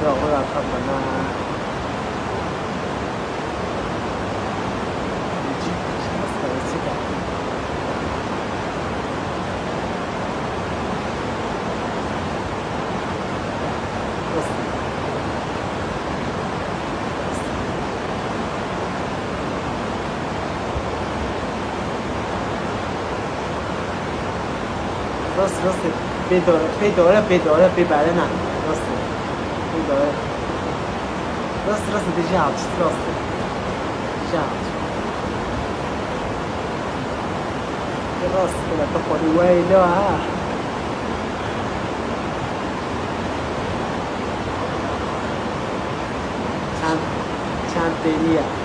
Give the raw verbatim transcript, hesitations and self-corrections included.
要我要看看那。راسته راسته بداره بداره بداره ببره نه راسته بداره راسته راسته دیگه عطش راسته دیگه عطش راسته كده تاخد ويلا ها چند چند دنیا